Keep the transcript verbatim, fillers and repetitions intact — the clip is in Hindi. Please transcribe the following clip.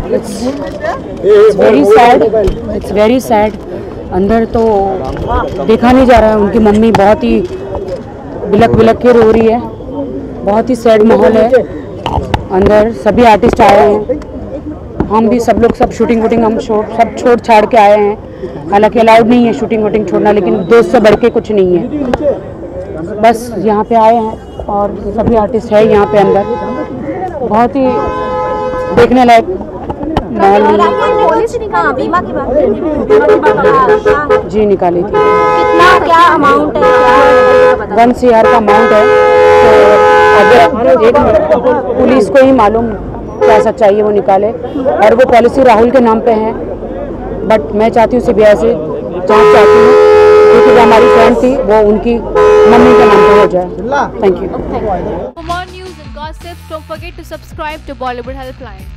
It's very sad, it's very sad. अंदर तो देखा नहीं जा रहा है, उनकी मम्मी बहुत ही बिलक बिलक के रो रही है, बहुत ही सैड माहौल है। अंदर सभी आर्टिस्ट आए हैं, हम भी सब लोग सब शूटिंग वूटिंग हम सब छोड़ छाड़ के आए हैं। हालांकि अलाउड नहीं है शूटिंग वूटिंग छोड़ना, लेकिन दोस्त से बढ़ के कुछ नहीं है। बस यहाँ पे आए हैं और सभी आर्टिस्ट है यहाँ पे अंदर। बहुत ही देखने लायक माहौल नहीं है। जी निकाली थी। कितना क्या अमाउंट है? वन सी आर का अमाउंट है। तो अगर एक पुलिस को ही मालूम क्या सच्चाई है वो निकाले, और वो पॉलिसी राहुल के नाम पे है। बट मैं चाहती हूँ सीबीआई से जांच चाहती हूँ, क्योंकि जो हमारी फ्रेंड थी वो उनकी मम्मी के नाम पे हो जाए। Thank you. For more news and gossips, don't forget to subscribe to Bollywood Helpline.